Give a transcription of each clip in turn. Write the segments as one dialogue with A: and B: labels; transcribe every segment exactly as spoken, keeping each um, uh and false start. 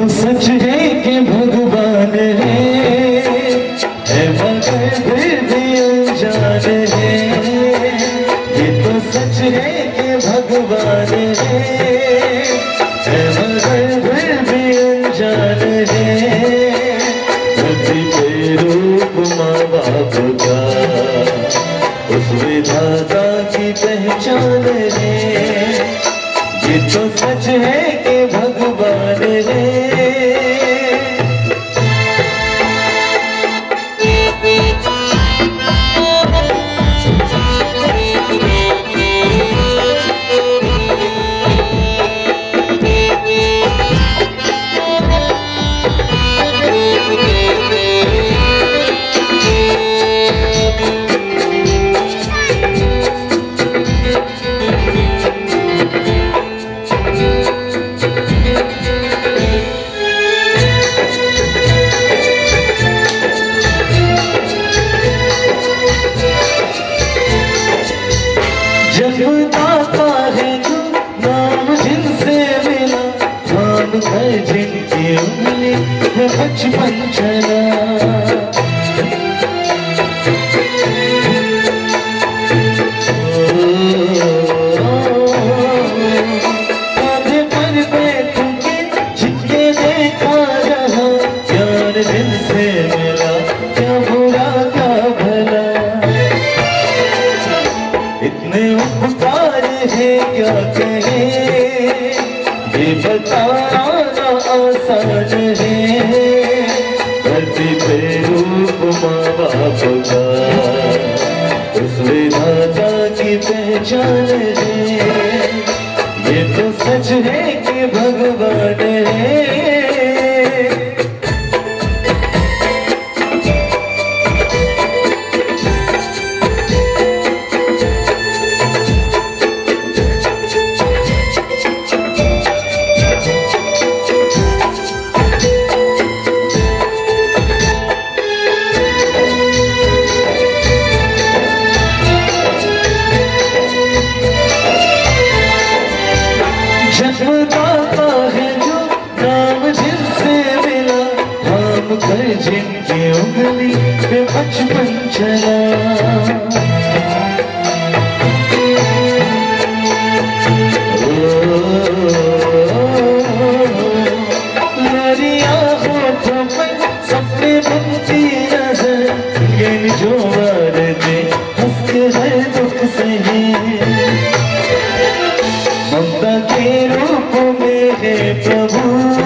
A: तो सच है कि भगवान है, है मगर फिर भी अनजान है। ये तो सच है कि भगवान है, है मगर फिर भी अनजान है। धरती पे रूप माँ बाप का उस विधाता की पहचान है। ये तो सच है कि भगवान है। जन्मदाता है जो नाम जिनसे मिला, नाम है जिनकी उंगली है बचपन चला। कांधे पर बैठ के जिनके देखा रहा, यार जिनसे मिला क्या बुरा क्या भला। इतने उपकार है क्या कहे, ये बताना ना आसान है। धरती पे रूप माँ बाप का उस विधाता की पहचान है। ये तो सच है कि भगवान है। जन्मदाता है जो नाम जिनसे मिला, नाम कर जिनकी उंगली पे बचपन चला। लड़िया होठों पर सपने बनती नजर, गिन जो वार दे हंसते हर दुख सहे। ममता के रूप में है प्रभु,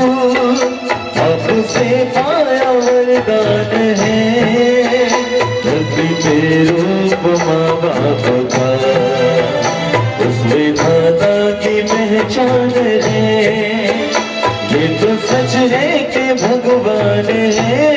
A: आपसे पाया वरदान है। धरती पे रूप माँ बाप का उस विधाता की पहचान है। ये तो सच है कि भगवान है।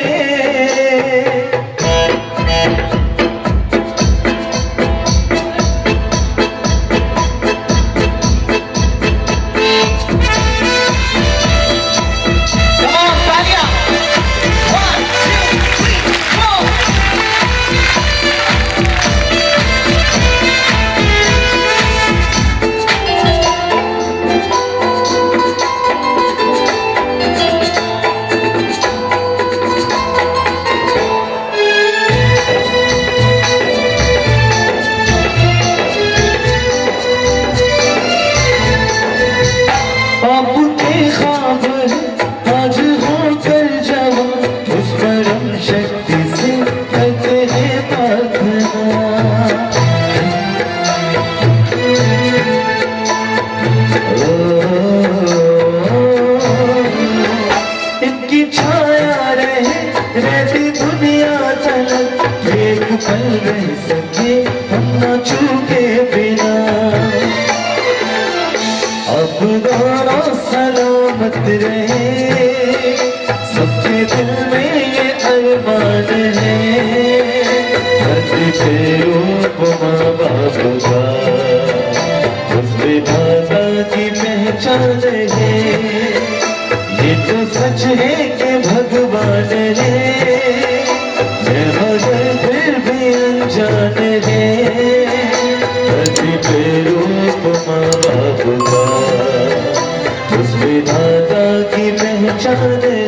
A: आपके ख्वाब आज होकर जवां, उस परम शक्ति से करते हैं प्रार्थना। इनकी छाया रहे रहती दुनिया तलक, एक पल रह सके हम न चूके बिना। अब दोनों सलामत रहे, सबके दिल में ये अरमान है। धरती पे रूप माँ बाप का उस विधाता की पहचान है। ये तो सच है कि भगवान है, है मगर फिर भी अनजान है। धरती पे रूप माँ बाप का उस विधाता की पहचान जाने